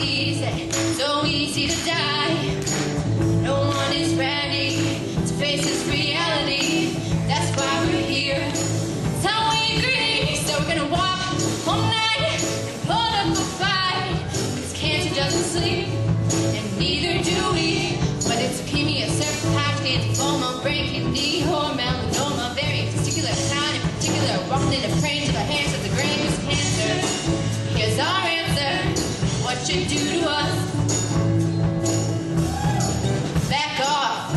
easy, so easy to die. No one is ready to face this reality. That's why we're here. So we agree, so we're gonna walk all night and put up a fight. Because cancer doesn't sleep, and neither do we. Whether it's leukemia, cervical cancer, lymphoma, brain, kidney, or melanoma, very particular kind in particular, walking in a praying to the hands of the greatest cancer. Here's our answer: what you do to us. Back off.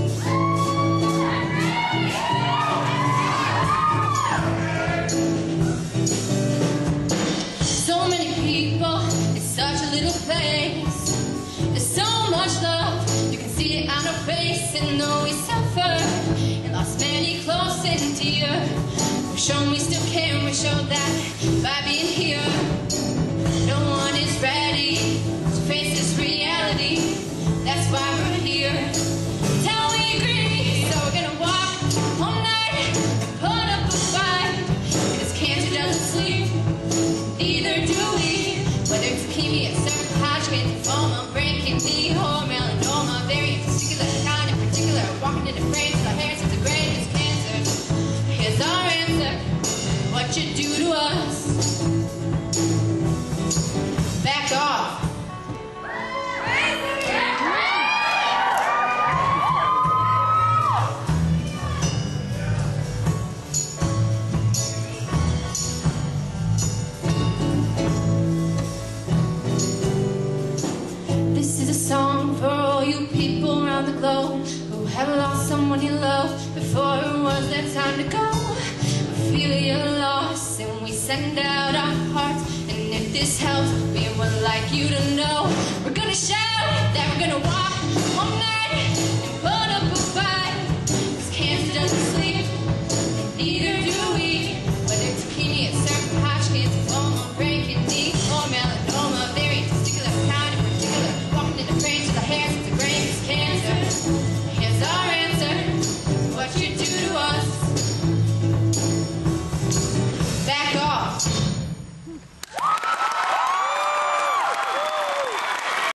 So many people in such a little place. There's so much love, you can see it on our face. And though we suffer and lost many close and dear, we've shown we still care, and we showed that by being here. No one is ready to face this reality. That's why we're here. Till we agree, so we're gonna walk all night and put up a fight. Because cancer doesn't sleep, neither do we. Whether it's leukemia, cervical cancer, lymphoma, brain, kidney, or melanoma, very particular kind in particular, walking in the frames of the hairs of the greatest cancer. Here's our answer: what you do to us. Back off. This is a song for all you people around the globe who have lost someone you love before it was their time to go. We feel your loss and we send out our hearts. And if this helps, we would like you to know we're gonna shout that we're gonna walk all night and